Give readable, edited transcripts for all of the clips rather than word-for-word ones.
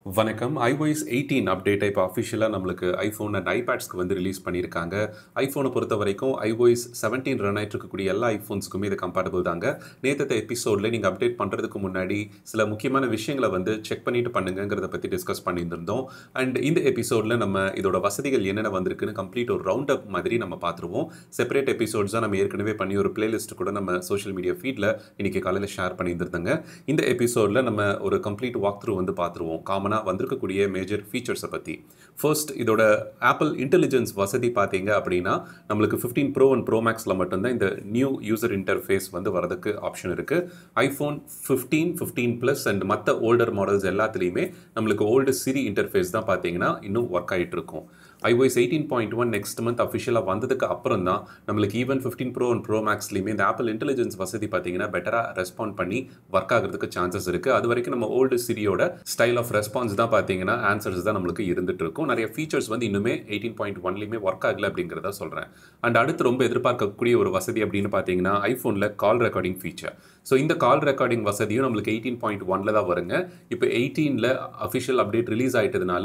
வணக்கம். iOS 18 அப்டேட்டை இப்போ அஃபிஷியலாக நம்மளுக்கு ஐஃபோன் அண்ட் ஐபேட்ஸ்க்கு வந்து ரிலீஸ் பண்ணியிருக்காங்க. ஐஃபோனை பொறுத்த வரைக்கும் iOS 17 ரன் ஆகிட்டு இருக்கக்கூடிய எல்லா ஐஃபோன்ஸுக்குமே இது கம்பேட்டபிள் தாங்க. நேற்று எபிசோடில் நீங்கள் அப்டேட் பண்ணுறதுக்கு முன்னாடி சில முக்கியமான விஷயங்களை வந்து செக் பண்ணிட்டு பண்ணுங்கிறத பற்றி டிஸ்கஸ் பண்ணியிருந்தோம். அண்ட் இந்த எபிசோடில் நம்ம இதோட வசதிகள் என்னென்ன வந்திருக்குன்னு கம்ப்ளீட் ஒரு ரவுண்ட் அப் மாதிரி நம்ம பார்த்துருவோம். செப்பரேட் எபிசோட்ஸாக நம்ம ஏற்கனவே பண்ணி ஒரு பிளேலிஸ்ட் கூட நம்ம சோஷியல் மீடியா ஃபீடில் இன்றைக்கி காலையில் ஷேர் பண்ணியிருந்தாங்க. இந்த எபிசோடில் நம்ம ஒரு கம்ப்ளீட் வாக் த்ரூ வந்து பார்த்துருவோம். காமனாக வந்திருக்கக்கூடிய மேஜர் ஃபீச்சர்ஸை பற்றி. ஃபர்ஸ்ட், இதோட ஆப்பிள் இன்டெலிஜென்ஸ் வசதி பார்த்தீங்க அப்படின்னா நம்மளுக்கு 15 ப்ரோ அண்ட் ப்ரோ மேக்ஸில் மட்டும்தான் இந்த நியூ யூசர் இன்டர்ஃபேஸ் வந்து வரதுக்கு ஆப்ஷன் இருக்குது. ஐஃபோன் 15, 15 ப்ளஸ் அண்ட் மற்ற ஓல்டர் மாடல்ஸ் எல்லாத்துலேயுமே நம்மளுக்கு ஓல்டு சிரி இன்டர்ஃபேஸ் தான் பார்த்தீங்கன்னா இன்னும் ஒர்க் ஆகிட்டு இருக்கும். iOS 18.1 நெக்ஸ்ட் மந்த் அஃபிஷியலாக வந்ததுக்கு அப்புறம் தான் நம்மளுக்கு ஈவன் 15 ப்ரோ அண்ட் ப்ரோ மேக்ஸ்லையுமே இந்த ஆப்பிள் இன்டெலிஜென்ஸ் வசதி பார்த்தீங்கன்னா பெட்டராக ரெஸ்பாண்ட் பண்ணி ஒர்க் ஆகிறதுக்கு சான்சஸ் இருக்குது. அது வரைக்கும் நம்ம ஓல்டு சிரியோட ஸ்டைல் ஆஃப் ரெஸ்பான்ஸ் தான் பார்த்தீங்கன்னா ஆன்சர்ஸ் தான் நம்மளுக்கு இருந்துட்டு இருக்கும். நிறைய ஃபீச்சர்ஸ் வந்து இன்னுமே 18.1லையுமே ஒர்க் ஆகலை அப்படிங்கிறத சொல்கிறேன். அண்ட் அடுத்து ரொம்ப எதிர்பார்க்கக்கூடிய ஒரு வசதி அப்படின்னு பார்த்தீங்கன்னா ஐஃபோனில் கால் ரெக்கார்டிங் ஃபீச்சர். ஸோ இந்த கால் ரெக்கார்டிங் வசதியும் நம்மளுக்கு 18.1ல் தான் வருங்க. இப்போ 18ல் அஃபிஷியல் அப்டேட் ரிலீஸ் ஆகிட்டதுனால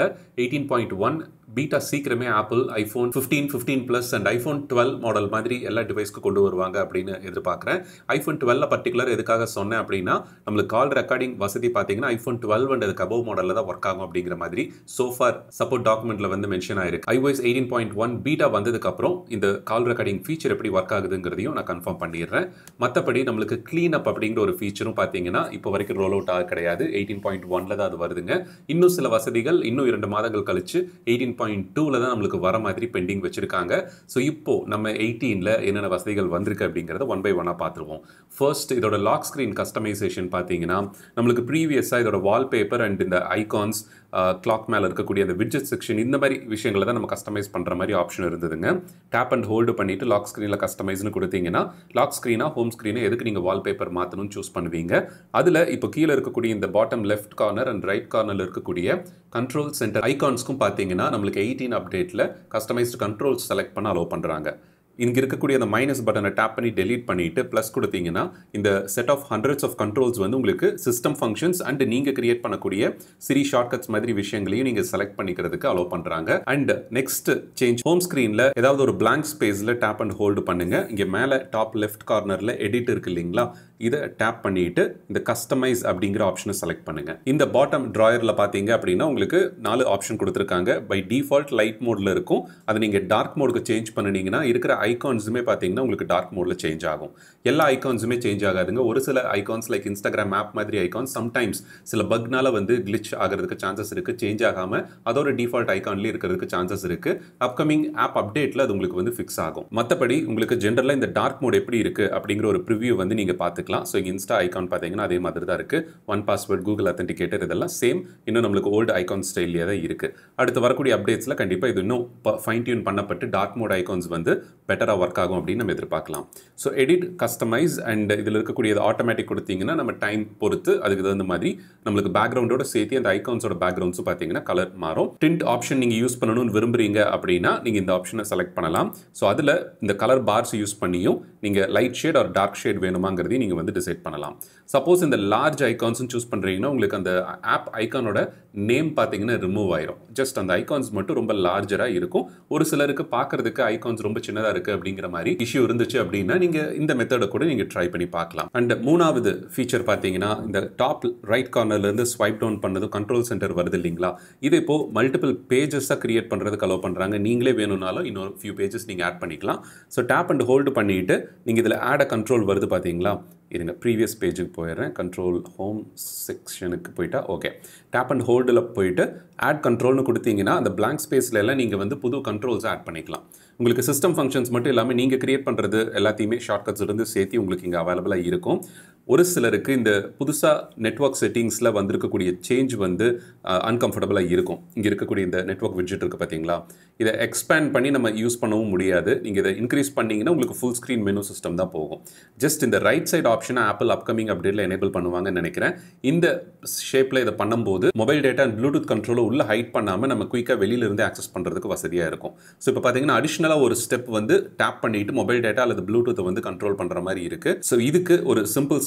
18.1 பீட்டா சீக்கிரமே Apple iPhone 15, 15 plus and iPhone 12 model மாதிரி எல்லா டிவைஸ்க்கு கொண்டு வருவாங்க அப்படின்னு எதிர்பார்க்குறேன். ஐஃபோன் 12 பர்டிகுலர் எதுக்காக சொன்னேன் அப்படின்னா நம்மளுக்கு கால் ரெக்கார்டிங் வசதி பார்த்தீங்கன்னா ஐஃபோன் 12 அண்ட் அதுக்கு அபவ் மாடலில் தான் ஒர்க் ஆகும் அப்படிங்கிற மாதிரி சோஃபார் சப்போர்ட் டாக்குமெண்ட்டில் வந்து மென்ஷன் ஆயிருக்கு. iOS 18.1 பீட்டா வந்ததுக்கப்புறம் இந்த கால் ரெக்கார்டிங் ஃபீச்சர் எப்படி ஒர்க் ஆகுதுங்கிறதையும் நான் கன்ஃபார்ம் பண்ணிடுறேன். மற்றபடி நம்மளுக்கு க்ளீன் அப் அப்படிங்கிற ஒரு ஃபீச்சரும் பார்த்தீங்கன்னா இப்போ வரைக்கும் ரோல் அவுட் ஆக கிடையாது. 18.1ல் தான் அது வருதுங்க. இன்னும் சில வசதிகள் இன்னும் 2 மாதங்கள் கழிச்சு 18.2ல தான் நம்மளுக்கு வர மாதிரி பெண்டிங் வச்சிருக்காங்க. ஸோ இப்போ நம்ம 18ல் என்னென்ன வசதிகள் வந்திருக்கு அப்படிங்கிறத ஒன் பை ஒன்னாக பார்த்துருவோம். ஃபர்ஸ்ட், இதோட லாக் ஸ்க்ரீன் கஸ்டமைசேஷன் பார்த்தீங்கன்னா நம்மளுக்கு ப்ரீவியஸாக இதோட வால்பேப்பர் அண்ட் இந்த ஐகான்ஸ் கிளாக் மேலே இருக்கக்கூடிய அந்த விட்ஜெட் செக்ஷன் இந்த மாதிரி விஷயங்களை தான் நம்ம கஸ்டமைஸ் பண்ணுற மாதிரி ஆப்ஷன் இருந்ததுங்க. டேப் அண்ட் ஹோல்டு பண்ணிவிட்டு லாக் ஸ்க்ரீனில் கஸ்டமைஸ்னு கொடுத்தீங்கன்னா லாக் ஸ்க்ரீனாக ஹோம் ஸ்க்ரீனை எதுக்கு நீங்கள் வால்பேப்பர் மாற்றணும்னு சூஸ் பண்ணுவீங்க. அதில் இப்போ கீழே இருக்கக்கூடிய இந்த bottom left corner and right கார்னரில் இருக்கக்கூடிய கண்ட்ரோல் சென்டர் ஐகான்ஸ்க்கும் பார்த்தீங்கன்னா நம்மளுக்கு 18 அப்டேட்டில் கஸ்டமைஸ்டு கண்ட்ரோல்ஸ் செலக்ட் பண்ண அலோவ் பண்ணுறாங்க. இங்கே இருக்கக்கூடிய அந்த மைனஸ் பட்டனை டேப் பண்ணி டெலீட் பண்ணிவிட்டு ப்ளஸ் கொடுத்தீங்கன்னா இந்த set of hundreds of controls வந்து உங்களுக்கு சிஸ்டம் ஃபங்க்ஷன்ஸ் அண்ட் நீங்கள் கிரியேட் பண்ணக்கூடிய சிரி ஷார்ட்கட்ஸ் மாதிரி விஷயங்களையும் நீங்கள் செலக்ட் பண்ணிக்கிறதுக்கு அலோவ் பண்ணுறாங்க. அண்ட் நெக்ஸ்ட் சேஞ்ச், ஹோம் ஸ்க்ரீனில் ஏதாவது ஒரு பிளாங்க் ஸ்பேஸில் டேப் அண்ட் ஹோல்டு பண்ணுங்கள். இங்கே மேலே டாப் லெஃப்ட் கார்னரில் எடிட் இருக்கு இல்லைங்களா, இதை டேப் பண்ணிட்டு இந்த கஸ்டமைஸ் அப்படிங்கிற ஆப்ஷனை செலக்ட் பண்ணுங்கள். இந்த பாட்டம் ட்ராயரில் பார்த்தீங்க அப்படின்னா உங்களுக்கு 4 ஆப்ஷன் கொடுத்துருக்காங்க. பை டிஃபால்ட் லைட் மோடில் இருக்கும். அதை நீங்கள் டார்க் மோடுக்கு சேஞ்ச் பண்ணினீங்கன்னா இருக்கிற ஐகான்ஸுமே பார்த்தீங்கன்னா உங்களுக்கு டார்க் மோடில் சேஞ்ச் ஆகும். எல்லா ஐகான்ஸுமே சேஞ்ச் ஆகாதுங்க. ஒரு சில ஐகான்ஸ் லைக் இன்ஸ்டாகிராம் ஆப் மாதிரி ஐகான்ஸ் சம்டைம்ஸ் சில பக்னால வந்து கிளிச் ஆகிறதுக்கு சான்சஸ் இருக்குது. சேஞ்ச் ஆகாமல் அதோட டிஃபால்ட் ஐகான்லேயே இருக்கிறதுக்கு சான்சஸ் இருக்குது. அப்கமிங் ஆப் அப்டேட்டில் அது உங்களுக்கு வந்து ஃபிக்ஸ் ஆகும். மற்றபடி உங்களுக்கு ஜென்ரலாக இந்த டார்க் மோட் எப்படி இருக்குது அப்படிங்கிற ஒரு ப்ரிவியூ வந்து நீங்கள் பார்த்துக்கலாம். ஸோ இங்கே இன்ஸ்டா ஐகான் பார்த்தீங்கன்னா அதே மாதிரி தான் இருக்குது. ஒன் பாஸ்வேர்ட், கூகுள் அத்தன்டிகேட்டர் இதெல்லாம் சேம். இன்னும் நம்மளுக்கு ஓல்டு ஐகான் ஸ்டைல்லே தான் இருக்குது. அடுத்து வரக்கூடிய அப்டேட்ஸில் கண்டிப்பாக இது இன்னும் ஃபைன் டியூன் பண்ணப்பட்டு டார்க் மோட் ஐகான்ஸ் வந்து பெட்டராக ஒர்க் ஆகும் அப்படின்னு நம்ம எதிர்பார்க்கலாம். ஸோ எடிட், கஸ்டமைஸ் அண்ட் இதில் இருக்கக்கூடியது ஆட்டோமேட்டிக் கொடுத்தீங்கன்னா நம்ம டைம் பொறுத்து அதுக்கு தகுந்த மாதிரி நம்மளுக்கு பேக்ரவுண்டோட சேர்த்து அந்த ஐகான்ஸோட பேக்ரவுண்ட்ஸும் பார்த்தீங்கன்னா கலர் மாறும். டிண்ட் ஆப்ஷன் நீங்கள் யூஸ் பண்ணணும்னு விரும்புறீங்க அப்படின்னா நீங்கள் இந்த ஆப்ஷனை செலக்ட் பண்ணலாம். ஸோ அதில் இந்த கலர் பார்ஸ் யூஸ் பண்ணியும் நீங்கள் light shade or dark shade வேணுமாங்கிறதையும் நீங்கள் வந்து டிசைட் பண்ணலாம். சப்போஸ் இந்த லார்ஜ் ஐகான்ஸும் சூஸ் பண்ணுறீங்கன்னா உங்களுக்கு அந்த ஆப் ஐகானோட நேம் பார்த்தீங்கன்னா ரிமூவ் ஆயிரும். ஜஸ்ட் அந்த ஐகான்ஸ் மட்டும் ரொம்ப லார்ஜராக இருக்கும். ஒரு சிலருக்கு பார்க்கறதுக்கு ஐகான்ஸ் ரொம்ப சின்னதாக இருக்குது அப்படிங்கிற மாதிரி இஷ்யூ இருந்துச்சு அப்படின்னா நீங்கள் இந்த மெத்தடை கூட நீங்கள் ட்ரை பண்ணி பார்க்கலாம். அண்ட் மூணாவது ஃபீச்சர் பார்த்தீங்கன்னா இந்த டாப் ரைட் கார்னர்லேருந்து ஸ்வைப் டவுன் பண்ணதும் கண்ட்ரோல் சென்டர் வருது இல்லைங்களா, இது இப்போ மல்டிபிள் பேஜஸாக கிரியேட் பண்ணுறதுக்கு அலோவ் பண்ணுறாங்க. நீங்களே வேணும்னாலும் இன்னொரு ஃபியூ பேஜஸ் நீங்கள் ஆட் பண்ணிக்கலாம். ஸோ டேப் அண்ட் ஹோல்டு பண்ணிவிட்டு நீங்கள் இதில் ஆட் அ கண்ட்ரோல் வருது பார்த்தீங்களா, இருங்க ப்ரீவியஸ் பேஜுக்கு போயிடுறேன். கண்ட்ரோல் ஹோம் செக்ஷனுக்கு போயிட்டா ஓகே. டேப் அண்ட் ஹோல்டில் போயிட்டு ஆட் கண்ட்ரோல்னு கொடுத்தீங்கன்னா அந்த பிளாங்க் ஸ்பேஸில் எல்லாம் நீங்கள் வந்து புது கண்ட்ரோல்ஸ் ஆட் பண்ணிக்கலாம். உங்களுக்கு சிஸ்டம் ஃபங்க்ஷன்ஸ் மட்டும் இல்லாமல் நீங்கள் கிரியேட் பண்ணுறது எல்லாத்தையுமே ஷார்ட்கட்ஸ் இருந்து சேர்த்து உங்களுக்கு இங்கே அவைலபிளாக இருக்கும். ஒரு சிலருக்கு இந்த புதுசாக நெட்வொர்க் செட்டிங்ஸில் வந்திருக்கக்கூடிய சேஞ்ச் வந்து அன்கம்ஃபர்டபுளாக இருக்கும். இங்கே இருக்கக்கூடிய இந்த நெட்வொர்க் விட்ஜெட் இருக்குது பார்த்தீங்களா, இதை எக்ஸ்பேண்ட் பண்ணி நம்ம யூஸ் பண்ணவும் முடியாது. நீங்கள் இதை இன்க்ரீஸ் பண்ணிங்கன்னா உங்களுக்கு ஃபுல் ஸ்க்ரீன் மெனு சிஸ்டம் தான் போகும். ஜஸ்ட் இந்த ரைட் சைட் ஆப்ஷனை ஆப்பிள் அப்கமிங் அப்டேட்டில் எனேபிள் பண்ணுவாங்கன்னு நினைக்கிறேன். இந்த ஷேப்பில் இதை பண்ணும்போது மொபைல் டேட்டா அண்ட் ப்ளூடூத் கண்ட்ரோலை உள்ள ஹைட் பண்ணாமல் நம்ம குயிக்காக வெளியிலிருந்து ஆக்சஸ் பண்ணுறதுக்கு வசதியாக இருக்கும். ஸோ இப்போ பார்த்தீங்கன்னா அடிஷ்னலாக ஒரு ஸ்டெப் வந்து டேப் பண்ணிட்டு மொபைல் டேட்டா அல்லது ப்ளூடூத்தை வந்து கண்ட்ரோல் பண்ணுற மாதிரி இருக்குது. ஸோ இதுக்கு ஒரு சிம்பிள்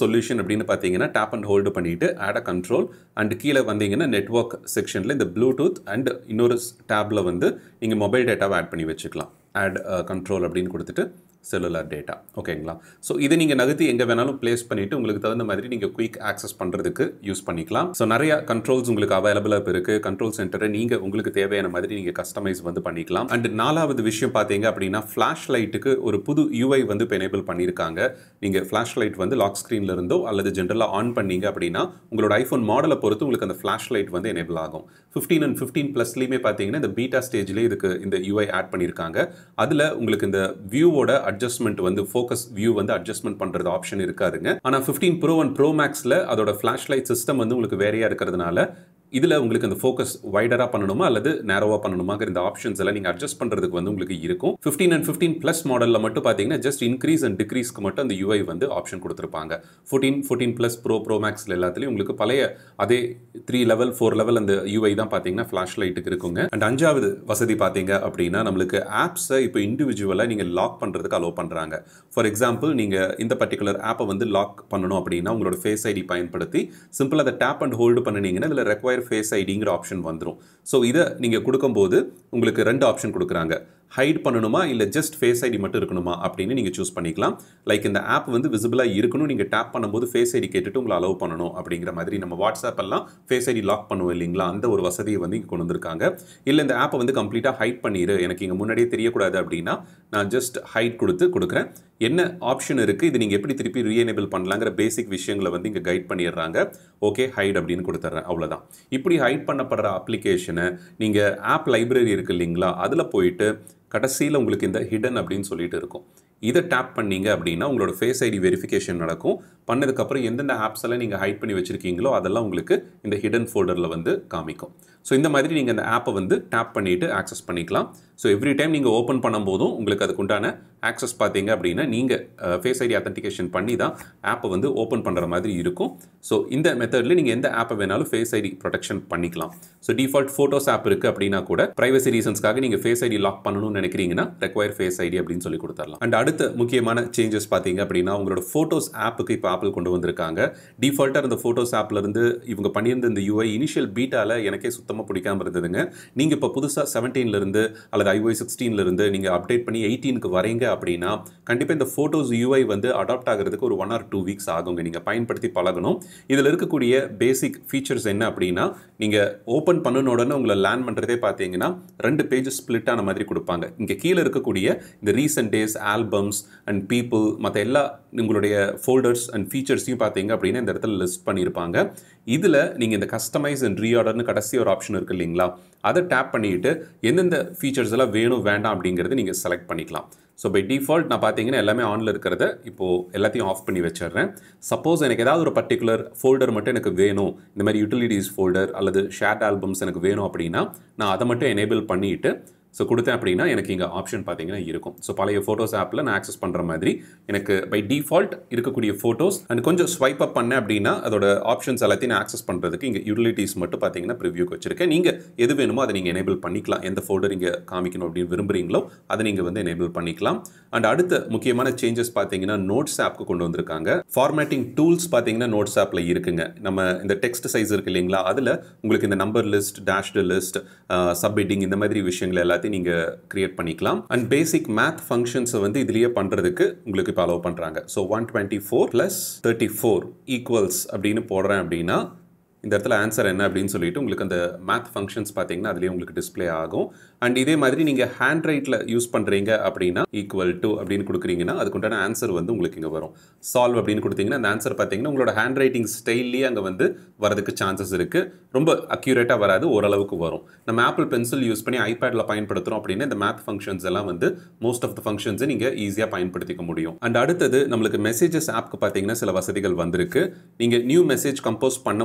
சொல்யூஷன் அப்படின்னு பார்த்தீங்கன்னா டேப் அண்ட் ஹோல்டு பண்ணிட்டு ஆட் அ கண்ட்ரோல் அண்ட் கீழே வந்தீங்கன்னா நெட்வொர்க் செக்ஷனில் இந்த ப்ளூடூத் அண்ட் இன்னொரு டேப்பில் வந்து நீங்கள் மொபைல் டேட்டாவை ஆட் பண்ணி வச்சுக்கலாம். ஆட் கண்ட்ரோல் அப்படின்னு கொடுத்துட்டு செல்லுலார் டேட்டா. ஓகேங்களா? ஸோ இதை நீங்கள் நகர்த்தி எங்கே வேணாலும் பிளேஸ் பண்ணிவிட்டு உங்களுக்கு தகுந்த மாதிரி நீங்கள் குயிக் ஆக்சஸ் பண்ணுறதுக்கு யூஸ் பண்ணிக்கலாம். ஸோ நிறைய கண்ட்ரோல்ஸ் உங்களுக்கு அவைலபிளாக இப்போ இருக்குது. கண்ட்ரோல் சென்டரை நீங்கள் உங்களுக்கு தேவையான மாதிரி நீங்கள் கஸ்டமைஸ் வந்து பண்ணிக்கலாம். அண்ட் நாலாவது விஷயம் பார்த்தீங்க அப்படின்னா ஃப்ளாஷ் லைட்டுக்கு ஒரு புது யூஐ வந்து இப்போ எனேபிள் பண்ணியிருக்காங்க. நீங்கள் ஃப்ளாஷ் லைட் வந்து லாக் ஸ்க்ரீனில் இருந்தோ அல்லது ஜென்ரலாக ஆன் பண்ணீங்க அப்படின்னா உங்களோட ஐஃபோன் மாடலை பொறுத்து உங்களுக்கு அந்த ஃப்ளாஷ் லைட் வந்து எனேபிள் ஆகும். 15 and 15 ப்ளஸ்லையுமே பார்த்தீங்கன்னா இந்த பீட்டா ஸ்டேஜ்லேயே இதுக்கு இந்த யூஐ ஆட் பண்ணியிருக்காங்க. அதில் உங்களுக்கு இந்த வியூவோட அட்ஜஸ்ட்மெண்ட் வந்து ஃபோக்கஸ் வியூ வந்து அட்ஜஸ்ட்மெண்ட் பண்றது ஆப்ஷன் இருக்காதுங்க. ஆனா 15 Pro and Pro Maxல அதோட ஃபிளாஷ் லைட் சிஸ்டம் வந்து உங்களுக்கு வேறையா இருக்கிறதுனால இதில் உங்களுக்கு அந்த ஃபோக்கஸ் வைடராக பண்ணணுமா அல்லது நேரோவாக பண்ணணுமாங்கிற இந்த ஆப்ஷன்ஸ் எல்லாம் நீங்கள் அட்ஜஸ்ட் பண்ணுறதுக்கு வந்து உங்களுக்கு இருக்கும். 15 and 15 ப்ளஸ் மாடலில் மட்டும் பார்த்தீங்கன்னா ஜஸ்ட் இன்க்ரீஸ் அண்ட் டிக்ரீஸ்க்கு மட்டும் அந்த யூஐ வந்து ஆப்ஷன் கொடுத்துருப்பாங்க. 14 ப்ளஸ் ப்ரோ மேக்ஸில் எல்லாத்துலேயும் உங்களுக்கு பழைய அதே 3 level 4 level அந்த யூஐ தான் பார்த்தீங்கன்னா ஃப்ளாஷ் லைட்டுக்கு இருக்குங்க. அண்ட் அஞ்சாவது வசதி பார்த்தீங்க அப்படின்னா நம்மளுக்கு ஆப்ஸை இப்போ இண்டிவிஜுவலாக நீங்கள் லாக் பண்ணுறதுக்கு அலோவ் பண்ணுறாங்க. ஃபார் எக்ஸாம்பிள் நீங்கள் இந்த பர்டிகுலர் ஆப்பை வந்து லாக் பண்ணணும் அப்படின்னா உங்களோட ஃபேஸ் ஐடி பயன்படுத்தி சிம்பிளாக அதை டேப் அண்ட் ஹோல்டு பண்ணினீங்கன்னா இதில் ரெக்வயர் ஃபேஸ் ஐடிங்கிற ஆப்ஷன் வந்துடும். ஸோ இதை நீங்கள் கொடுக்கும்போது உங்களுக்கு 2 ஆப்ஷன் கொடுக்குறாங்க. ஹைட் பண்ணணுமா இல்லை ஜஸ்ட் ஃபேஸ் ஐடி மட்டும் இருக்கணுமா அப்படின்னு நீங்கள் சூஸ் பண்ணிக்கலாம். லைக் இந்த ஆப் வந்து விசிபிளாக இருக்கணும், நீங்கள் டேப் பண்ணும்போது ஃபேஸ் ஐடி கேட்டுட்டு உங்களை அலோவ் பண்ணணும் அப்படிங்கிற மாதிரி நம்ம வாட்ஸ்அப் எல்லாம் ஃபேஸ் ஐடி லாக் பண்ணுவோம் இல்லைங்களா, அந்த ஒரு வசதியை வந்து இங்கே கொண்டு வந்திருக்காங்க. இல்லை இந்த ஆப்பை வந்து கம்ப்ளீட்டாக ஹைட் பண்ணிடு, எனக்கு இங்கே முன்னாடியே தெரியக்கூடாது அப்படின்னா நான் ஜஸ்ட் ஹைட் கொடுக்குறேன். என்ன ஆப்ஷன் இருக்குது, இது நீங்கள் எப்படி திருப்பி ரீஎனேபிள் பண்ணலாங்கிற பேசிக் விஷயங்களை வந்து இங்கே கைட் பண்ணிடுறாங்க. ஓகே ஹைட் அப்படின்னு கொடுத்துட்றேன், அவ்வளோதான். இப்படி ஹைட் பண்ணப்படுற அப்ளிகேஷனை நீங்கள் ஆப் லைப்ரரி இருக்குது இல்லைங்களா, அதில் போயிட்டு கடைசியில் உங்களுக்கு இந்த ஹிடன் அப்படின்னு சொல்லிட்டு இருக்கும். இதை டேப் பண்ணீங்க அப்படின்னா உங்களோட ஃபேஸ் ஐடி வெரிஃபிகேஷன் நடக்கும். பண்ணதுக்கப்புறம் எந்தெந்த ஆப்ஸ் எல்லாம் நீங்கள் ஹைட் பண்ணி வச்சுருக்கீங்களோ அதெல்லாம் உங்களுக்கு இந்த ஹிடன் ஃபோல்டரில் வந்து காமிக்கும். ஸோ இந்த மாதிரி நீங்கள் அந்த ஆப்பை வந்து டேப் பண்ணிவிட்டு ஆக்சஸ் பண்ணிக்கலாம். ஸோ எவ்ரி டைம் நீங்கள் ஓப்பன் பண்ணும்போதும் உங்களுக்கு அதுக்குண்டான ஆக்சஸ் பார்த்தீங்க அப்படின்னா நீங்கள் ஃபேஸ் ஐடி அத்தன்டிகேஷன் பண்ணி தான் ஆப்பை வந்து ஓப்பன் பண்ணுற மாதிரி இருக்கும். ஸோ இந்த மெத்தடில் நீங்கள் எந்த ஆப்பை வேணாலும் ஃபேஸ் ஐடி ப்ரொடெக்ஷன் பண்ணிக்கலாம். ஸோ டிஃபால்ட் ஃபோட்டோஸ் ஆப் இருக்குது அப்படின்னா கூட ப்ரைவசி ரீசன்ஸ்க்காக நீங்கள் ஃபேஸ் ஐடி லாக் பண்ணணும்னு நினைக்கிறீங்கன்னா ரெக்வயர் ஃபேஸ் ஐடி அப்படின்னு சொல்லி கொடுத்துடலாம். அண்ட் அடுத்த முக்கியமான சேஞ்சஸ் பார்த்தீங்க அப்படின்னா உங்களோட ஃபோட்டோஸ் ஆப்புக்கு இப்போ ஆப்பிள் கொண்டு வந்திருக்காங்க. டிஃபால்ட்டாக இருந்த ஃபோட்டோஸ் ஆப்லேருந்து இவங்க பண்ணியிருந்த இந்த யூஐ இனிஷியல் பீட்டாவில் எனக்கே சுத்தமாக பிடிக்காம இருந்ததுங்க. நீங்கள் இப்போ புதுசாக 17 அல்லது iOS 16 நீங்கள் அப்டேட் பண்ணி 18க்கு வரீங்க அப்படின்னா கண்டிப்பாக இந்த ஃபோட்டோஸ் யூஐ வந்து அடாப்ட் ஆகிறதுக்கு ஒரு 1 or 2 weeks ஆகுங்க. நீங்கள் பயன்படுத்தி பழகணும். இதில் இருக்கக்கூடிய பேசிக் ஃபீச்சர்ஸ் என்ன அப்படின்னா நீங்கள் ஓப்பன் பண்ணன உடனே உங்களை லேண்ட் பண்ணுறதே பார்த்தீங்கன்னா 2 பேஜஸ் ஸ்பிளிட் ஆன மாதிரி கொடுப்பாங்க. இங்கே கீழே இருக்கக்கூடிய இந்த recent days, albums and people, மற்ற எல்லா உங்களுடைய ஃபோல்டர்ஸ் அண்ட் ஃபீச்சர்ஸையும் பார்த்தீங்க அப்படின்னா இந்த இடத்துல லிஸ்ட் பண்ணியிருப்பாங்க. இதில் நீங்கள் இந்த கஸ்டமைஸ் அண்ட் ரீஆர்டர்னு கடைசி ஒரு ஆப்ஷன் இருக்குது இல்லைங்களா, அதை டேப் பண்ணிவிட்டு எந்தெந்த ஃபீச்சர்ஸ் எல்லாம் வேணும் வேண்டாம் அப்படிங்கிறது நீங்கள் செலக்ட் பண்ணிக்கலாம். ஸோ பை டிஃபால்ட் நான் பார்த்தீங்கன்னா எல்லாமே ஆனில் இருக்கிறத இப்போது எல்லாத்தையும் ஆஃப் பண்ணி வச்சிடுறேன். சப்போஸ் எனக்கு ஏதாவது ஒரு பர்டிகுலர் ஃபோல்டர் மட்டும் எனக்கு வேணும், இந்த மாதிரி யூட்டிலிட்டிஸ் ஃபோல்டர் அல்லது ஷேர்ட் ஆல்பம்ஸ் எனக்கு வேணும் அப்படின்னா நான் அதை மட்டும் எனேபிள் பண்ணிவிட்டு ஸோ கொடுத்தேன் அப்படின்னா எனக்கு இங்கே ஆப்ஷன் பார்த்தீங்கன்னா இருக்கும். ஸோ பழைய ஃபோட்டோஸ் ஆப்பில் நான் ஆக்சஸ் பண்ணுற மாதிரி எனக்கு பை டிஃபால்ட் இருக்கக்கூடிய ஃபோட்டோஸ் அண்ட் கொஞ்சம் ஸ்வைப் அப் பண்ணேன் அப்படின்னா அதோட ஆப்ஷன்ஸ் எல்லாத்தையும் நான் ஆக்சஸ் பண்ணுறதுக்கு இங்கே யூட்டிலிட்டிஸ் மட்டும் பார்த்தீங்கன்னா ப்ரிவியூக்கு வச்சிருக்கேன். நீங்கள் எது வேணுமோ அதை நீங்கள் எனேபிள் பண்ணிக்கலாம். எந்த ஃபோல்டர் இங்கே காமிக்கணும் அப்படின்னு விரும்புகிறீங்களோ அதை நீங்கள் வந்து எனேபிள் பண்ணிக்கலாம். அண்ட் அடுத்த முக்கியமான சேஞ்சஸ் பார்த்தீங்கன்னா நோட்ஸ் ஆப்க்கு கொண்டு வந்திருக்காங்க. ஃபார்மேட்டிங் டூல்ஸ் பார்த்தீங்கன்னா நோட்ஸ் ஆப்பில் இருக்குங்க. நம்ம இந்த டெக்ஸ்ட் சைஸ் இருக்கு இல்லைங்களா, அதில் உங்களுக்கு இந்த number list, dashed list, subheading இந்த மாதிரி விஷயங்கள் எல்லாத்தையும் நீங்கள் கிரியேட் பண்ணிக்கலாம். அண்ட் பேசிக் மேத் ஃபங்க்ஷன்ஸை வந்து இதுலேயே பண்ணுறதுக்கு உங்களுக்கு இப்போ அலோவ் பண்ணுறாங்க. ஸோ 124 + 34 ஈக்குவல்ஸ் அப்படின்னு போடுறேன் அப்படின்னா இந்த இடத்துல ஆன்சர் என்ன அப்படின்னு சொல்லிட்டு உங்களுக்கு அந்த மேத் ஃபங்க்ஷன்ஸ் பார்த்தீங்கன்னா அதுலேயே உங்களுக்கு டிஸ்பிளே ஆகும். அண்ட் இதே மாதிரி நீங்கள் ஹேண்ட் ரைட்டில் யூஸ் பண்ணுறீங்க அப்படின்னா ஈக்குவல் டு அப்படின்னு கொடுக்குறீங்கன்னா அதுக்குண்டான ஆன்சர் வந்து உங்களுக்கு இங்கே வரும். சால்வ் அப்படின்னு கொடுத்தீங்கன்னா அந்த ஆன்சர் பார்த்தீங்கன்னா உங்களோட ஹேண்ட் ரைட்டிங் ஸ்டைல்லேயே அங்கே வந்து வரதுக்கு சான்சஸ் இருக்குது. ரொம்ப அக்யூரேட்டாக வராது, ஓரளவுக்கு வரும். நம்ம ஆப்பிள் பென்சில் யூஸ் பண்ணி ஐபேடில் பயன்படுத்துகிறோம் அப்படின்னா இந்த மேத் ஃபங்க்ஷன்ஸ் எல்லாம் வந்து மோஸ்ட் ஆஃப் த ஃபங்க்ஷன்ஸை நீங்கள் ஈஸியாக பயன்படுத்திக்க முடியும். அண்ட் அடுத்தது நம்மளுக்கு மெசேஜஸ் ஆப்க்கு பார்த்தீங்கன்னா சில வசதிகள் வந்திருக்கு. நீங்கள் நியூ மெசேஜ் கம்போஸ் பண்ணும்போது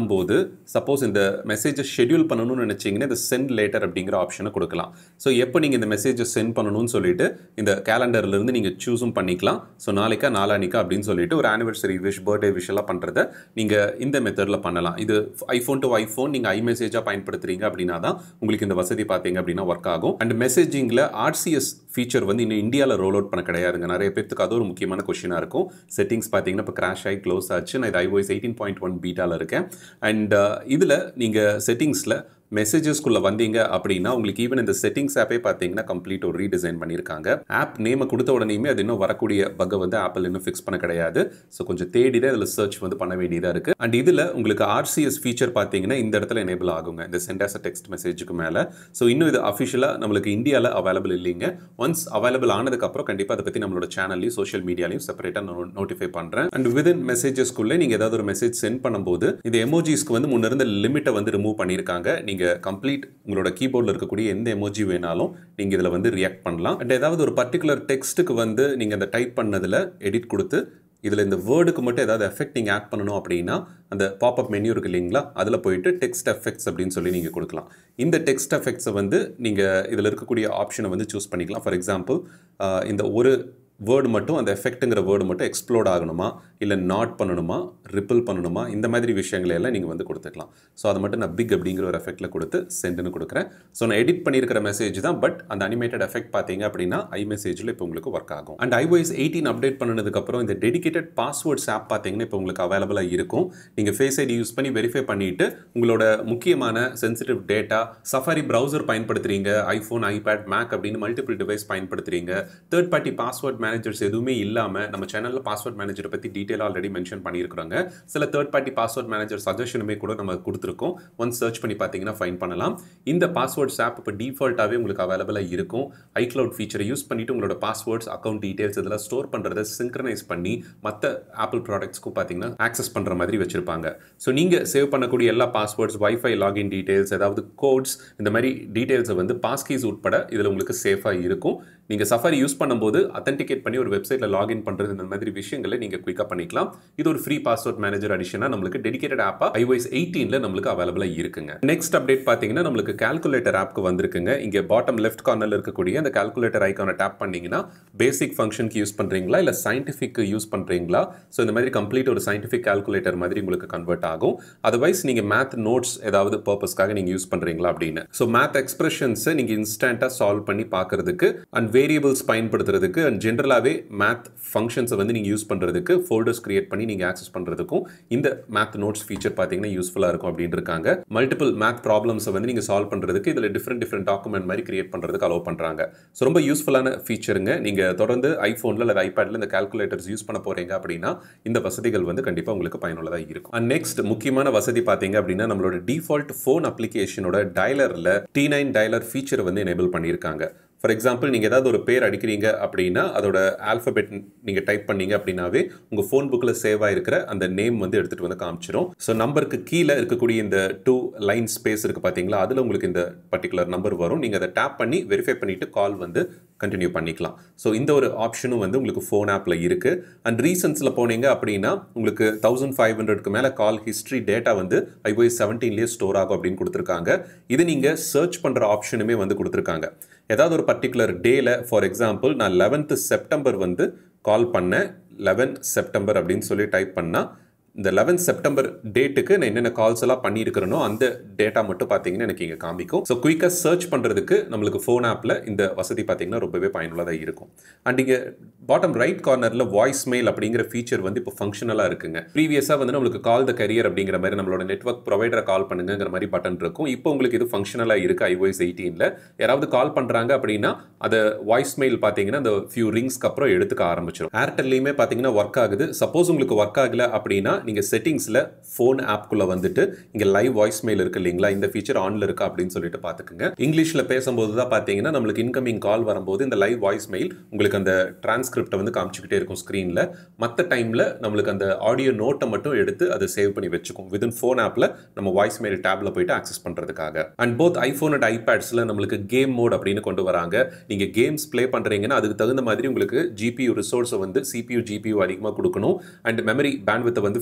சப்போஸ் இந்த மெசேஜை ஷெட்யூல் பண்ணணும்னு நினச்சிங்கன்னா இந்த சென்ட் லேட்டர் அப்படிங்கிற ஆப்ஷனை கொடுக்கலாம். ஸோ எப்போ நீங்கள் இந்த மெசேஜை சென்ட் பண்ணணும்னு சொல்லிட்டு இந்த கேலண்டர்லேருந்து நீங்கள் சூஸும் பண்ணிக்கலாம். ஸோ நாளைக்கா நாளானிக்கா அப்படின்னு சொல்லிட்டு ஒரு ஆனிவர்சரி விஷ், பர்த்டே விஷ் எல்லாம் பண்ணுறத நீங்கள் இந்த மெத்தடில் பண்ணலாம். இது ஐஃபோன் டு ஐஃபோன் நீங்கள் iMessageஆக பயன்படுத்துறீங்க அப்படின்னா தான் உங்களுக்கு இந்த வசதி பார்த்தீங்க அப்படின்னா ஒர்க் ஆகும். அண்ட் மெசேஜிங்கில் RCS ஃபீச்சர் வந்து இன்னும் இந்தியாவில் ரோல் அவுட் பண்ண கிடையாதுங்க. நிறைய பேருக்கு அது ஒரு முக்கியமான கொஸ்டினாக இருக்கும். செட்டிங்ஸ் பார்த்தீங்கன்னா இப்போ கிராஷ் ஆகி க்ளோஸ் ஆச்சு. நான் இது iOS 18.1 பீட்டாவில் இருக்கேன். அண்ட் இதில் நீங்கள் செட்டிங்ஸில் மெசேஜஸ்குள்ளே வந்தீங்க அப்படின்னா உங்களுக்கு ஈவன் இந்த செட்டிங்ஸ் ஆப்பே பார்த்தீங்கன்னா கம்ப்ளீட் ஒரு ரீடிசைன் பண்ணியிருக்காங்க. ஆப் நேமை கொடுத்த உடனேயுமே அது இன்னும் வரக்கூடிய பக்கை வந்து ஆப்பிள் இன்னும் ஃபிக்ஸ் பண்ண கிடையாது. ஸோ கொஞ்சம் தேடி தான் இதில் சர்ச் வந்து பண்ண வேண்டியதாக இருக்குது. அண்ட் இதில் உங்களுக்கு RCS ஃபீச்சர் பார்த்தீங்கன்னா இந்த இடத்துல எனேபிள் ஆகுங்க, இந்த சென்ட் ஆஸ் அ டெக்ஸ்ட் மெசேஜுக்கு மேலே. ஸோ இன்னும் இது அஃபிஷியலாக நம்மளுக்கு இந்தியாவில் அவைலபிள் இல்லைங்க. ஒன்ஸ் அவைலபிள் ஆனதுக்கப்புறம் கண்டிப்பாக அதை பற்றி நம்மளோட சேனல்லையும் சோஷியல் மீடியாலையும் செப்பரேட்டாக நோட்டிஃபை பண்ணுறேன். அண்ட் விதின் மெசேஜஸ்க்குள்ளே நீங்கள் ஏதாவது ஒரு மெசேஜ் சென்ட் பண்ணும்போது இந்த எமோஜிஸ்க்கு வந்து முன்ன இருந்த லிமிட்டை வந்து ரிமூவ் பண்ணியிருக்காங்க. நீங்கள் கம்ப்ளீட் உங்களோட கீபோர்டில் இருக்கக்கூடிய எந்த எமோஜி வேணாலும் நீங்கள் இதில் வந்து ரியாக்ட் பண்ணலாம். அண்ட் ஏதாவது ஒரு பர்டிகுலர் டெக்ஸ்ட்டுக்கு வந்து நீங்கள் அந்த டைப் பண்ணதில் எடிட் கொடுத்து இதில் இந்த வேர்டுக்கு மட்டும் ஏதாவது எஃபெக்ட் நீங்கள் ஆட் பண்ணணும் அப்படின்னா அந்த பாப்அப் மெனு இருக்குது இல்லைங்களா, அதில் போயிட்டு டெக்ஸ்ட் எஃபெக்ட்ஸ் அப்படின்னு சொல்லி நீங்கள் கொடுக்கலாம். இந்த டெக்ஸ்ட் எஃபெக்ட்ஸை வந்து நீங்கள் இதில் இருக்கக்கூடிய ஆப்ஷனை வந்து சூஸ் பண்ணிக்கலாம். ஃபார் எக்ஸாம்பிள் இந்த ஒரு வேர்டு மட்டும், அந்த எஃபெக்ட்டுங்கிற வேர்டு மட்டும் எக்ஸ்ப்ளோர்ட் ஆகணுமா, இல்லை நாட் பண்ணணுமா, ரிப்பிள் பண்ணணுமா, இந்த மாதிரி விஷயங்களை எல்லாம் நீங்கள் வந்து கொடுத்துக்கலாம். ஸோ அதை மட்டும் நான் பிக் அப்படிங்கிற ஒரு எஃபெக்ட்டில் கொடுத்து சென்ட்னு கொடுக்குறேன். ஸோ நான் எடிட் பண்ணியிருக்கிற மெசேஜ் தான், பட் அந்த அனிமேட்டட் எஃபெக்ட் பார்த்தீங்க அப்படின்னா iMessageல இப்போ உங்களுக்கு ஒர்க் ஆகும். அண்ட் iOS 18 அப்டேட் பண்ணதுக்கப்புறம் இந்த டெடிகேட்டட் பாஸ்வேர்ட்ஸ் ஆப் பார்த்தீங்கன்னா இப்போ உங்களுக்கு அவைலபிளாக இருக்கும். நீங்கள் ஃபேஸ் ஐடி யூஸ் பண்ணி வெரிஃபை பண்ணிவிட்டு உங்களோட முக்கியமான சென்சிட்டிவ் டேட்டா, சஃபாரி ப்ரௌசர் பயன்படுத்துறீங்க, ஐஃபோன், ஐபேட், மேக் அப்படின்னு மல்டிபிள் டிவைஸ் பயன்படுத்துறீங்க, தேர்ட் பார்ட்டி பாஸ்வேர்ட் மேனேஜர்ஸ் எதுவுமே இல்லாமல் நம்ம சேனலில் பாஸ்வேர்ட் மேனேஜரை பற்றி டீட்டெயிலாக ஆல்ரெடி மென்ஷன் பண்ணியிருக்கிறாங்க. சில தேர்ட் பார்ட்டி பாஸ்வேர்ட் மேனேஜர் சஜஷனுமே கூட நம்ம கொடுத்துருக்கோம். ஒன்ஸ் சர்ச் பண்ணி பார்த்தீங்கன்னா ஃபைன் பண்ணலாம். இந்த பாஸ்வேர்ட்ஸ் ஆப் இப்போ டிஃபால்ட்டாகவே உங்களுக்கு அவைலபிளாக இருக்கும். iCloud ஃபீச்சரை யூஸ் பண்ணிவிட்டு உங்களோட பாஸ்வேர்ட்ஸ், அக்கௌண்ட் டீட்டெயில்ஸ் இதெல்லாம் ஸ்டோர் பண்ணுறதை சிங்க்ரனைஸ் பண்ணி மற்ற ஆப்பிள் ப்ராடக்ட்ஸ்க்கும் பார்த்தீங்கன்னா ஆக்சஸ் பண்ணுற மாதிரி வச்சுருப்பாங்க. ஸோ நீங்கள் சேவ் பண்ணக்கூடிய எல்லா பாஸ்வேர்ட்ஸ், வைஃபை லாகின் டீட்டெயில்ஸ், ஏதாவது கோட்ஸ், இந்த மாதிரி டீட்டெயில்ஸை வந்து பாஸ்கீஸ் உட்பட இதில் உங்களுக்கு சேஃபாக இருக்கும். நீங்கள் சஃபாரி யூஸ் பண்ணும்போது அத்தன்டிகேட் பண்ணி ஒரு வெப்சைட்டில் லாகின் பண்ணுறது, இந்த மாதிரி விஷயங்களை நீங்கள் குயிக்காக பண்ணிக்கலாம். இது ஒரு ஃப்ரீ பாஸ்வேர்ட் மேனேஜர் அடிஷனாக நம்மளுக்கு டெடிகேட்டட் ஆப்பாக iOS 18ல நம்மளுக்கு அவைலபிளாக இருக்குங்க. நெக்ஸ்ட் அப்டேட் பார்த்தீங்கன்னா நம்மளுக்கு கால்குலேட்டர் ஆப்க்கு வந்திருக்குங்க. இங்கே பாட்டம் லெஃப்ட் கார்னரில் இருக்கக்கூடிய அந்த கால்குலேட்டர் ஐக்கானை டேப் பண்ணிங்கன்னா பேசிக் ஃபங்க்ஷனுக்கு யூஸ் பண்ணுறீங்களா இல்லை சயின்டிஃபிக் யூஸ் பண்ணுறீங்களா, ஸோ இந்த மாதிரி கம்ப்ளீட் ஒரு சயின்டிஃபிக் கால்குலேட்டர் மாதிரி உங்களுக்கு கன்வெர்ட் ஆகும். அதர்வைஸ் நீங்கள் மேத் நோட்ஸ் ஏதாவது பர்பஸ்க்காக நீங்கள் யூஸ் பண்ணுறீங்களா அப்படின்னு. ஸோ மேத் எக்ஸ்பிரஷன்ஸை நீங்கள் இன்ஸ்டண்ட்டாக சால்வ் பண்ணி பார்க்கறதுக்கு, அண்ட் வேரியபிள்ஸ் பயன்படுத்துறதுக்கு, அண்ட் ஜென்ரலாகவே மேத் ஃபங்க்ஷன்ஸை வந்து நீங்கள் யூஸ் பண்ணுறதுக்கு, ஃபோல்டர்ஸ் கிரியேட் பண்ணி நீங்கள் ஆக்சஸ் பண்ணுறதுக்கும் இந்த மேத் நோட்ஸ் ஃபீச்சர் பார்த்தீங்கன்னா யூஸ்ஃபுல்லாக இருக்கும் அப்படின்னு இருக்காங்க. மல்டிபிள் மேத் ப்ராப்ளம்ஸை வந்து நீங்கள் சால்வ் பண்ணுறதுக்கு இதில் டிஃப்ரெண்ட் டாக்குமெண்ட் மாதிரி கிரியேட் பண்ணுறதுக்கு அலோவ் பண்ணுறாங்க. ஸோ ரொம்ப யூஸ்ஃபுல்லான ஃபீச்சருங்க. நீங்கள் தொடர்ந்து ஐஃபோனில் அல்லது ஐபேடில் இந்த கால்குலேட்டர்ஸ் யூஸ் பண்ண போகிறீங்க அப்படின்னா இந்த வசதிகள் வந்து கண்டிப்பாக உங்களுக்கு பயனுள்ளதாக இருக்கும். அண்ட் நெக்ஸ்ட் முக்கியமான வசதி பார்த்தீங்க அப்படின்னா நம்மளோட டிஃபால்ட் ஃபோன் அப்ளிகேஷனோட டயலரில் T9 டயலர் ஃபீச்சரை வந்து எனேபிள் பண்ணியிருக்காங்க. ஃபார் எக்ஸாம்பிள் நீங்கள் ஏதாவது ஒரு பேர் அடிக்கிறீங்க அப்படின்னா அதோட ஆல்ஃபபெட் நீங்கள் டைப் பண்ணீங்க அப்படின்னாவே உங்கள் ஃபோன் புக்கில் சேவ் ஆகிருக்கிற அந்த நேம் வந்து எடுத்துகிட்டு வந்து காமிச்சிடும். ஸோ நம்பருக்கு கீழே இருக்கக்கூடிய இந்த 2 லைன் ஸ்பேஸ் இருக்குது பார்த்தீங்களா, அதில் உங்களுக்கு இந்த பர்டிகுலர் நம்பர் வரும். நீங்கள் அதை டேப் பண்ணி வெரிஃபை பண்ணிவிட்டு கால் வந்து கண்டினியூ பண்ணிக்கலாம். ஸோ இந்த ஒரு ஆப்ஷனும் வந்து உங்களுக்கு ஃபோன் ஆப்பில் இருக்குது. அண்ட் ரீசன்ஸில் போனீங்க அப்படின்னா உங்களுக்கு 1500க்கு மேலே கால் ஹிஸ்ட்ரி டேட்டா வந்து iOS 17லேயே ஸ்டோர் ஆகும் அப்படின்னு கொடுத்துருக்காங்க. இது நீங்கள் சர்ச் பண்ணுற ஆப்ஷனுமே வந்து கொடுத்துருக்காங்க. ஏதாவது ஒரு பர்டிகுலர் டேல, ஃபார் எக்ஸாம்பிள் நான் 11th செப்டம்பர் வந்து கால் பண்ணேன், 11 செப்டம்பர் அப்படின்னு சொல்லி டைப் பண்ணால் இந்த 11 செப்டம்பர் டேட்டுக்கு நான் என்னென்ன கால்ஸ் எல்லாம் பண்ணியிருக்கிறனோ அந்த டேட்டா மட்டும் பார்த்தீங்கன்னா எனக்கு இங்கே காமிக்கும். ஸோ குயிக்காக சர்ச் பண்ணுறதுக்கு நம்மளுக்கு ஃபோன் ஆப்பில் இந்த வசதி பார்த்தீங்கன்னா ரொம்பவே பயனுள்ளதாக இருக்கும். அண்ட் இங்கே பாட்டம் ரைட் கார்னரில் வாய்ஸ் மெயில் அப்படிங்கிற ஃபீச்சர் வந்து இப்போ ஃபங்க்ஷனலாக இருக்குங்க. ப்ரீவியஸாக வந்து நம்மளுக்கு கால் த கரியர் அப்படிங்கிற மாதிரி நம்மளோட நெட்வொர்க் ப்ரொவைடரை கால் பண்ணுங்கிற மாதிரி பட்டன் இருக்கும். இப்போ உங்களுக்கு இது ஃபங்க்ஷனலாக இருக்குது iOS 18ல. யாராவது கால் பண்ணுறாங்க அப்படின்னா அதை வாய்ஸ் மெயில் பார்த்தீங்கன்னா அந்த ஃபியூ ரிங்ஸ்க்கு அப்புறம் எடுத்துக்க ஆரம்பிச்சிடும். ஏர்டெல்லையுமே பார்த்தீங்கன்னா ஒர்க் ஆகுது. சப்போஸ் உங்களுக்கு ஒர்க் ஆகலை அப்படின்னா நீங்கள் செட்டிங்ஸில் ஃபோன் ஆப்குள்ளே வந்துட்டு இங்கே லைவ் வாய்ஸ் மெயில் இருக்குது இல்லைங்களா, இந்த ஃபீச்சர் ஆனில் இருக்கா அப்படின்னு சொல்லிட்டு பார்த்துக்குங்க. இங்கிலீஷில் பேசும்போது தான் பார்த்தீங்கன்னா நம்மளுக்கு இன்கமிங் கால் வரும்போது இந்த லைவ் வாய்ஸ் மெயில் உங்களுக்கு அந்த டிரான்ஸ்கிரிப்டை வந்து காமிச்சிக்கிட்டே இருக்கும் ஸ்க்ரீனில். மற்ற டைமில் நம்மளுக்கு அந்த ஆடியோ நோட்டை மட்டும் எடுத்து அதை சேவ் பண்ணி வச்சுக்கும் வித்தின் ஃபோன் ஆப்பில் நம்ம வாய்ஸ் மெயில் டேப்பில் போயிட்டு ஆக்சஸ் பண்ணுறதுக்காக. அண்ட் போத் ஐஃபோன் அண்ட் ஐபேட்ஸில் நம்மளுக்கு கேம் மோட் அப்படின்னு கொண்டு வராங்க. நீங்கள் கேம்ஸ் ப்ளே பண்ணுறீங்கன்னா அதுக்கு தகுந்த மாதிரி உங்களுக்கு GPU ரிசோர்ஸை வந்து CPU GPU அதிகமாக கொடுக்கணும். அண்ட் மெமரி பேண்ட்வித்தை வந்து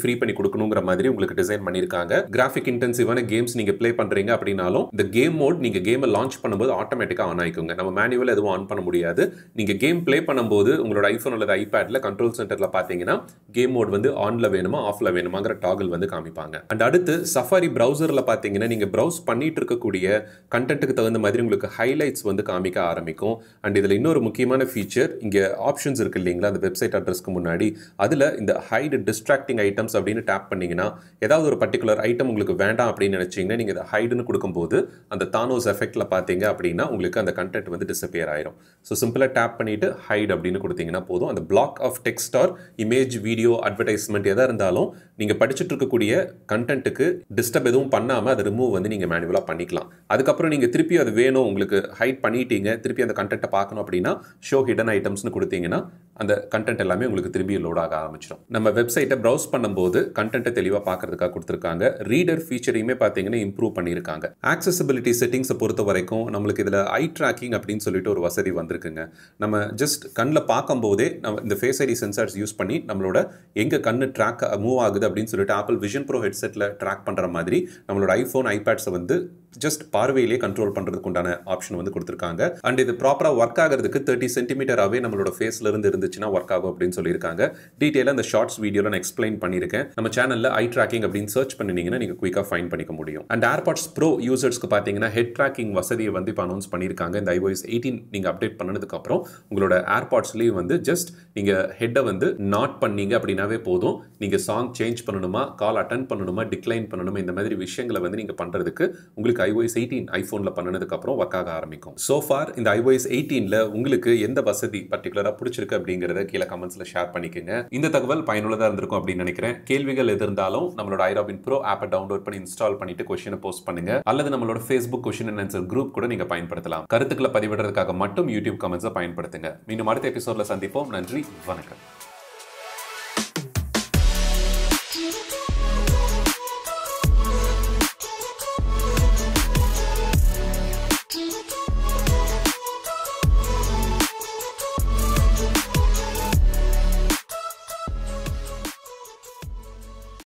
ஃப்ரீ பண்ணி கொடுக்கணுங்கிற மாதிரி உங்களுக்கு டிசைன் பண்ணியிருக்காங்க. கிராஃபிக் இன்டென்சிவான கேம்ஸ் நீங்க ப்ளே பண்றீங்க அப்படின்னாலும் இந்த கேம் மோட் நீங்க கேமை லான்ச் பண்ணும்போது ஆட்டோமேட்டிக்கா ஆன் ஆயிக்குங்க. நம்ம மேனுவல் எதுவும் ஆன் பண்ண முடியாது. நீங்க கேம் ப்ளே பண்ணும்போது உங்களோட ஐபோன் அல்லது ஐபேட்ல கண்ட்ரோல் சென்டர்ல பாத்தீங்கன்னா கேம் மோட் வந்து ஆன்ல வேணுமா ஆஃப்ல வேணுமாங்கிற டாகிள் வந்து காமிப்பாங்க. அண்ட் அடுத்து சஃபாரி பிரவுசர்ல பாத்தீங்கன்னா நீங்க பிரவுஸ் பண்ணிட்டு இருக்கக்கூடிய கண்டென்ட்டுக்கு தகுந்த மாதிரி உங்களுக்கு ஹைலைட்ஸ் வந்து காமிக்க ஆரம்பிக்கும். அண்ட் இதுல இன்னொரு முக்கியமான ஃபீச்சர், இங்க ஆப்ஷன்ஸ் இருக்கு இல்லைங்களா அந்த வெப்சைட் அட்ரஸ்க்கு முன்னாடி, அதுல இந்த ஹைட் டிஸ்ட்ராக்டிங் ஐட்டம்ஸ் அப்படின்னு டேப் பண்ணீங்கன்னா ஏதாவது ஒரு பர்டிகுலர் ஐட்டம் உங்களுக்கு வேண்டாம் அப்படின்னு நினைச்சீங்கன்னா நீங்க இதை ஹைடுன்னு கொடுக்கும்போது அந்த தானோஸ் எஃபெக்ட்ல பாத்தீங்க அப்படின்னா உங்களுக்கு அந்த கண்டென்ட் வந்து டிஸப்பியர் ஆயிரும். ஸோ சிம்பிளா டேப் பண்ணிட்டு ஹைட் அப்படின்னு கொடுத்தீங்கன்னா போதும். அந்த block of text or image, video, advertisement எதா இருந்தாலும் நீங்க படிச்சுட்டு இருக்கக்கூடிய கண்டென்ட்டுக்கு டிஸ்டர்ப் எதுவும் பண்ணாம அதை ரிமூவ் வந்து நீங்க மேனுவலா பண்ணிக்கலாம். அதுக்கப்புறம் நீங்க திருப்பி அது வேணும் உங்களுக்கு ஹைட் பண்ணிட்டீங்க, திருப்பி அந்த கண்டென்ட்டை பார்க்கணும் அப்படின்னா ஷோ ஹிடன் ஐட்டம்ஸ்னு கொடுத்தீங்கன்னா அந்த கண்டென்ட் எல்லாமே உங்களுக்கு திரும்பி லோட் ஆக ஆரம்பிச்சிடும். நம்ம வெப்சைட்டை ப்ரௌஸ் பண்ணும்போது கண்டென்ட்டை தெளிவாக பார்க்கறதுக்காக கொடுத்துருக்காங்க. ரீடர் ஃபீச்சரையுமே பார்த்தீங்கன்னா இம்ப்ரூவ் பண்ணியிருக்காங்க. ஆக்சசிபிலிட்டி செட்டிங்ஸை பொறுத்த வரைக்கும் நம்மளுக்கு இதில் ஐ ட்ராக்கிங் அப்படின்னு சொல்லிட்டு ஒரு வசதி வந்திருக்குங்க. நம்ம ஜஸ்ட் கண்ணில் பார்க்கும்போதே நம்ம இந்த ஃபேஸ் ஐடி சென்சார்ஸ் யூஸ் பண்ணி நம்மளோட எங்கே கண்ணு ட்ராக் மூவ் ஆகுது அப்படின்னு சொல்லிட்டு ஆப்பிள் விஷன் ப்ரோ ஹெட்செட்டில் ட்ராக் பண்ணுற மாதிரி நம்மளோட ஐஃபோன், ஐபேட்ஸை வந்து ஜஸ்ட் பார்வையிலே கண்ட்ரோல் பண்ணுறதுக்கு உண்டான ஆப்ஷன் வந்து கொடுத்துருக்காங்க. அண்ட் இது ப்ராப்பராக ஒர்க் ஆகிறதுக்கு 30 சென்டிமீட்டராகவே நம்மளோட ஃபேஸ்ல இருந்து இருந்துச்சுன்னா ஒர்க் ஆகும் அப்படின்னு சொல்லியிருக்காங்க. டீட்டெயிலாக இந்த ஷார்ட்ஸ் வீடியோவில் நான் எக்ஸ்பிளைன் பண்ணியிருக்கேன். நம்ம சேனலில் ஐ ட்ராக்கிங் அப்படின்னு சர்ச் பண்ணினீங்கன்னா நீங்கள் குயிக்காக ஃபைண்ட் பண்ணிக்க முடியும். அண்ட் ஏர்பாட்ஸ் ப்ரோ யூசர்ஸ்க்கு பார்த்தீங்கன்னா ஹெட் ட்ராக்கிங் வசதியை வந்து இப்போ அனௌன்ஸ் பண்ணியிருக்காங்க. இந்த iOS 18 நீங்கள் அப்டேட் பண்ணதுக்கப்புறம் உங்களோட ஏர்பாட்ஸ்லேயும் வந்து ஜஸ்ட் நீங்கள் ஹெட்டை வந்து நாட் பண்ணீங்க அப்படின்னாவே போதும். நீங்கள் சாங் சேஞ்ச் பண்ணணுமா, கால் அட்டன் பண்ணணுமா, டிக்ளைன் பண்ணணுமா, இந்த மாதிரி விஷயங்களை வந்து நீங்கள் பண்ணுறதுக்கு உங்களுக்கு iOS 18 ஐபோன்ல பண்ணனதுக்கு அப்புறம் ஒர்க் ஆக ஆரம்பிக்கும். சோ ஃபார் இந்த iOS 18ல உங்களுக்கு எந்த வசதி பர்டிகுலரா பிடிச்சிருக்கு அப்படிங்கறத கீழே கமெண்ட்ஸ்ல ஷேர் பண்ணிக்கங்க. இந்த தகவல் பயனுள்ளதா இருந்திருக்கும் அப்படின்னு நினைக்கிறேன். கேள்விகள் எது இருந்தாலும் நம்மளோட iRobinPro ஆப்பை டவுன்லோட் பண்ணி இன்ஸ்டால் பண்ணிட்டு கொஸ்டினை போஸ்ட் பண்ணுங்க. அல்லது நம்மளோட Facebook question and answer group கூட நீங்க பயன்படுத்தலாம். கருத்துக்களை பதிவிடுறதுக்காக மட்டும் யூடியூப் கமெண்ட்ஸை பயன்படுத்துங்க. மீண்டும் அடுத்த எபிசோட்ல சந்திப்போம். நன்றி, வணக்கம்.